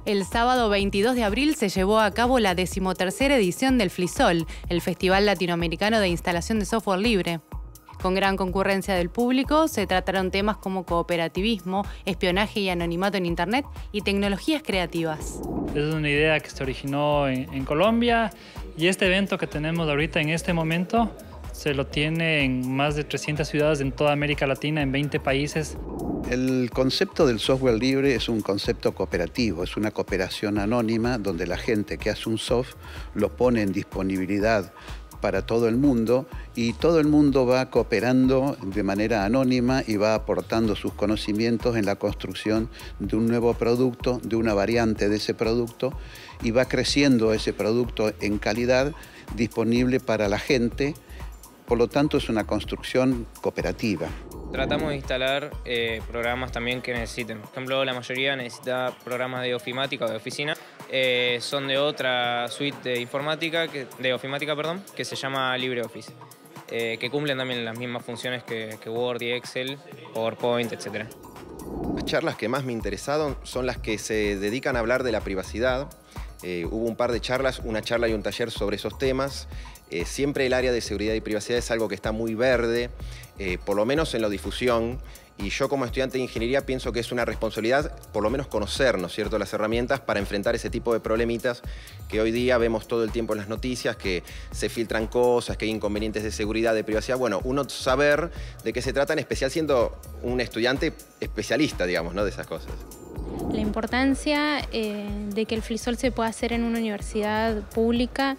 El sábado 22 de abril se llevó a cabo la 13ª edición del FLISOL, el Festival Latinoamericano de Instalación de Software Libre. Con gran concurrencia del público, se trataron temas como cooperativismo, espionaje y anonimato en Internet y tecnologías creativas. Es una idea que se originó en Colombia y este evento que tenemos ahorita en este momento se lo tiene en más de 300 ciudades en toda América Latina, en 20 países. El concepto del software libre es un concepto cooperativo, es una cooperación anónima donde la gente que hace un software lo pone en disponibilidad para todo el mundo y todo el mundo va cooperando de manera anónima y va aportando sus conocimientos en la construcción de un nuevo producto, de una variante de ese producto y va creciendo ese producto en calidad disponible para la gente. Por lo tanto, es una construcción cooperativa. Tratamos de instalar programas también que necesiten. Por ejemplo, la mayoría necesita programas de ofimática o de oficina. Son de otra suite de ofimática, que se llama LibreOffice, que cumplen también las mismas funciones que Word y Excel, PowerPoint, etc. Las charlas que más me interesaron son las que se dedican a hablar de la privacidad. Hubo un par de charlas, una charla y un taller sobre esos temas. Siempre el área de seguridad y privacidad es algo que está muy verde, por lo menos en la difusión, y yo como estudiante de ingeniería pienso que es una responsabilidad por lo menos conocer, ¿no es cierto?, las herramientas para enfrentar ese tipo de problemitas que hoy día vemos todo el tiempo en las noticias, que se filtran cosas, que hay inconvenientes de seguridad, de privacidad. Bueno, uno saber de qué se trata, en especial siendo un estudiante especialista, digamos, ¿no?, de esas cosas. La importancia de que el FLISOL se pueda hacer en una universidad pública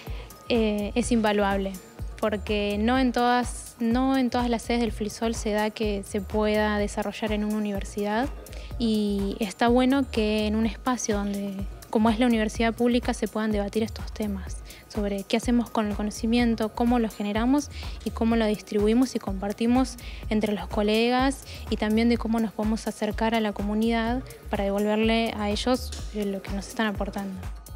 es invaluable, porque no en todas las sedes del FLISOL se da que se pueda desarrollar en una universidad, y está bueno que en un espacio donde, como es la universidad pública, se puedan debatir estos temas sobre qué hacemos con el conocimiento, cómo lo generamos y cómo lo distribuimos y compartimos entre los colegas, y también de cómo nos podemos acercar a la comunidad para devolverle a ellos lo que nos están aportando.